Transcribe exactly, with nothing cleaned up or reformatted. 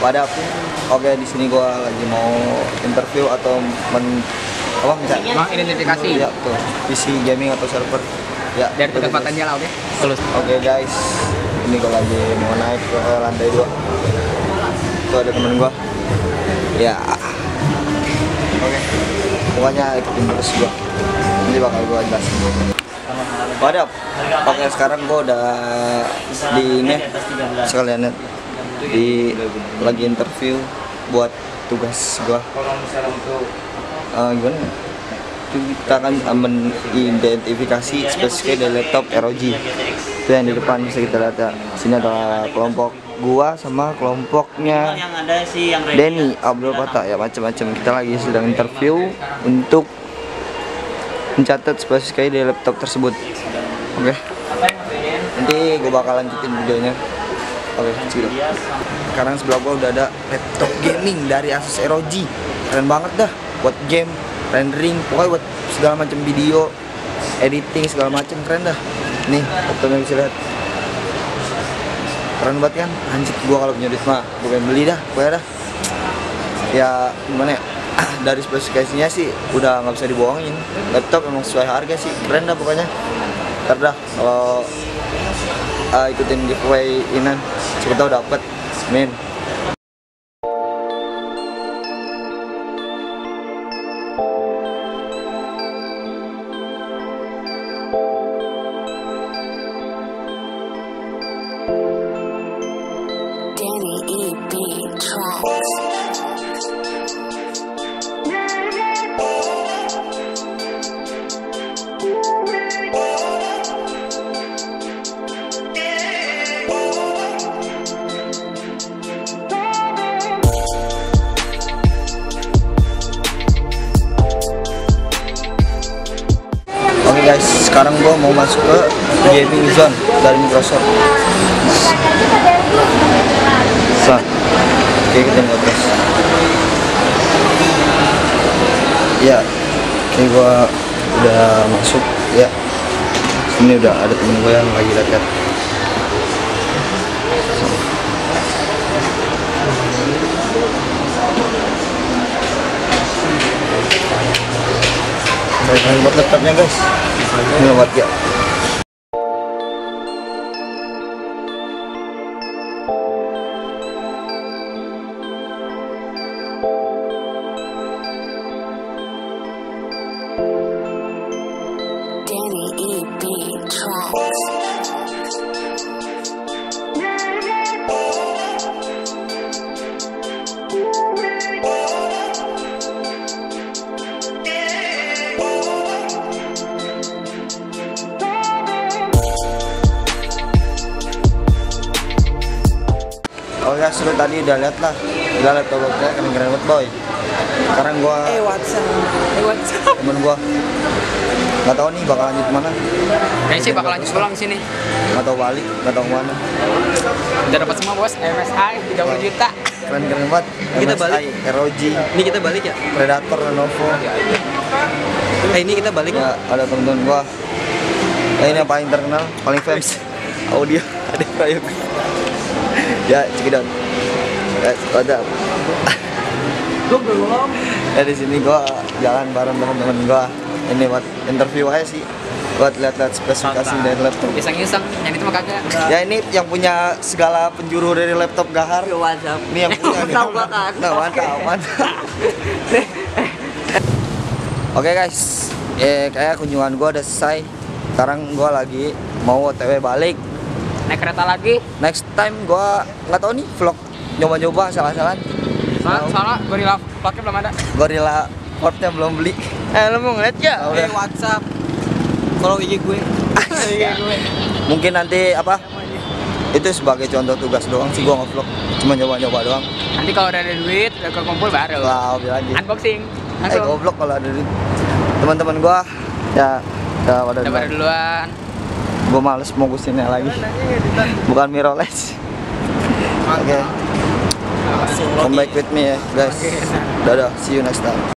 Pada oke, di sini gua lagi mau interview atau men apa misalnya mengidentifikasi ya tuh P C gaming atau server ya dari tempat aja lah. Oke terus oke guys, ini gua lagi mau naik ke lantai dua. Tuh ada temen gua ya. Oke, pokoknya ikutin terus gua, nanti bakal gua jelasin. Pada oke, sekarang gua udah di ini sekalian di lagi interview buat tugas gua. Uh, gimana? Kita akan mengidentifikasi spesifikasi dari laptop R O G. Itu yang di depan bisa kita lihat ya. Sini adalah kelompok gua sama kelompoknya Denny Abdul Fatah ya, macam-macam. Kita lagi sedang interview untuk mencatat spesifikasi dari laptop tersebut. Oke. Nanti gua bakal lanjutin videonya. Oke, okay, sekarang sebelah gua udah ada laptop gaming dari Asus R O G. Keren banget dah buat game, rendering, pokoknya buat segala macam video, editing segala macam keren dah. Nih, laptopnya bisa lihat. Keren banget kan? Anjir, gua kalau punya duit mah gua pengen beli dah, pokoknya dah. Ya gimana ya? Dari spesifikasinya sih udah nggak bisa dibohongin. Laptop emang sesuai harga sih, keren dah pokoknya. Ntar dah kalau uh, ikutin giveaway inan, siapa tahu dapet. Amin. Oke guys, sekarang gua mau masuk ke gaming zone dari Microsoft. So, oke kita mau terus. Ya, oke gua udah masuk ya. Sini udah ada temen gua yang lagi lihat. Saya buat laptopnya guys, ini buat ya. Oh ya, sudah tadi udah lihat lah, udah laptop-laptopnya keren-keren banget boy. Sekarang gua eh WhatsApp eh WhatsApp temen gua nggak tahu nih bakal lanjut mana. kayaknya sih bakal lanjut pulang sini, nggak tahu balik, nggak tahu mana. udah dapat semua bos. M S I tiga puluh juta. Keren-keren banget. Kita M S I, balik. R O G, Ini kita balik ya? Predator, Lenovo. Eh ini kita balik. Ya ada temen-temen gua. Ya, ini yang paling terkenal, paling famous. Audio ada Prayoga. Ya, check it out. Ya, ada. Gue belum. Ya di sini gua jalan bareng teman-teman gua. Ini buat interview aja sih. Buat lihat-lihat spesifikasi dari laptop. Iseng-iseng, yang itu mah kagak. Ya ini yang punya segala penjuru dari laptop Gahar. WhatsApp. Ini yang punya. Tahu kan? Nah, mantap, mantap. Oke guys, eh kayak kunjungan gua udah selesai. Sekarang gua lagi mau O T W balik. Naik kereta lagi. Next time gua nggak tahu nih vlog nyoba-nyoba salah-salah. Soalnya, soalnya gorilla pakai belum ada. Gorilla Portnya belum beli. Eh lu mau ngeliat ya? Oh, Eh WhatsApp. Follow I G gue. I G gue. Mungkin nanti apa? Itu sebagai contoh tugas doang sih gua nge-vlog. Cuma nyoba-nyoba doang. Nanti kalau udah ada duit, udah kekumpul baru. Lah, bilang aja. Unboxing. Eh Langsung. goblok kalau ada duit. Teman-teman gua ya udah pada Udah pada duluan. Gua males mau kesini lagi. Bukan mirrorless. Oke. Okay. Come back with me ya guys. Dadah, see you next time.